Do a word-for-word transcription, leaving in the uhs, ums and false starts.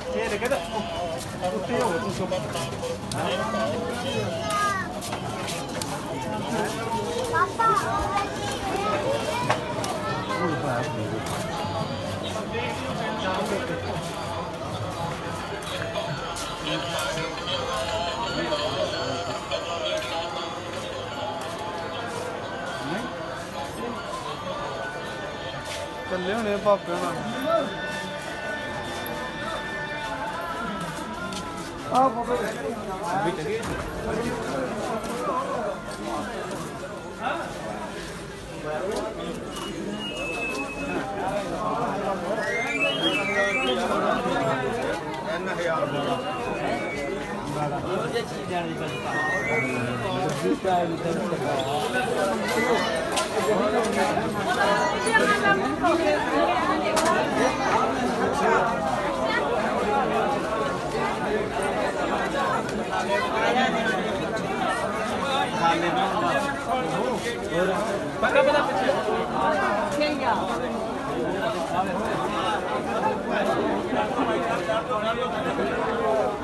ये देखे तो उत्ते हो तू सो पापा ਚੱਲੇ ਹੋਣੇ ਪਾਪੇ ਨਾਲ ਆ ਪਾਪੇ ਵੀ ਚੰਗੇ ਐਨ ਹਜ਼ਾਰ ਬੋਲਾ ਉਹਦੇ ਚੀਜ਼ ਜਾਣ ਦੀ ਗੱਲ ਤਾਂ ਵੀ ਤਾਂ पता पता पीछे ठीक है